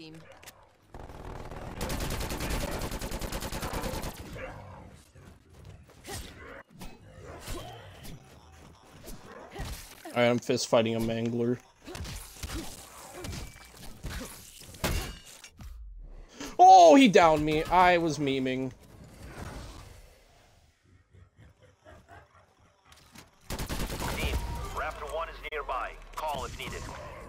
team. Alright, I'm fist fighting a mangler. Oh, he downed me. I was memeing. Team, Raptor 1 is nearby. Call if needed.